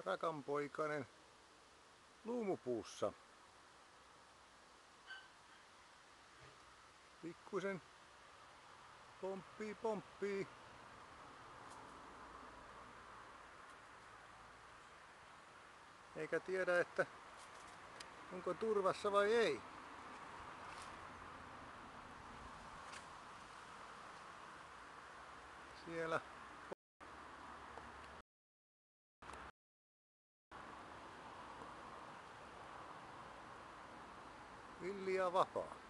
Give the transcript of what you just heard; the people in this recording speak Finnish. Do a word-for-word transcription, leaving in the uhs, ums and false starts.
rakanpoikainen luumupuussa. Pikkuisen pomppii pomppii. Eikä tiedä, että onko turvassa vai ei. Siellä villi ja vapaa.